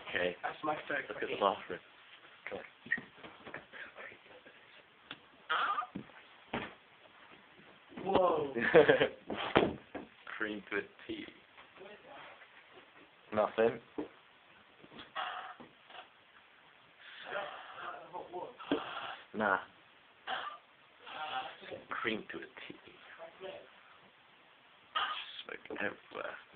Okay. That's my third Look at the question. bathroom. Come Whoa. on. Cream to a tea. Nothing. Nah. Cream to a tea. Smoke everywhere.